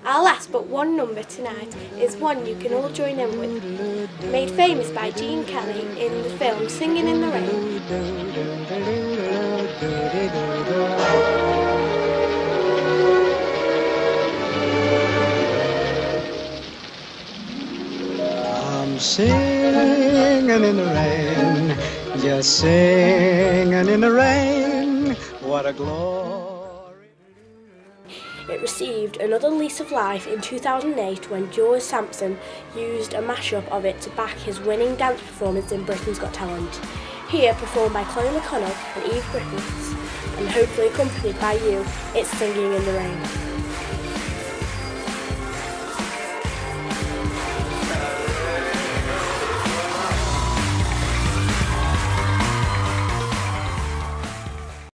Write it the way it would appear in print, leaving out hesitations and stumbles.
Our last but one number tonight is one you can all join in with. Made famous by Gene Kelly in the film Singing in the Rain. I'm singing in the rain, just singing in the rain, what a glory. It received another lease of life in 2008 when George Sampson used a mashup of it to back his winning dance performance in Britain's Got Talent. Here, performed by Chloe McConnell and Eve Griffiths, and hopefully accompanied by you, it's Singing in the Rain.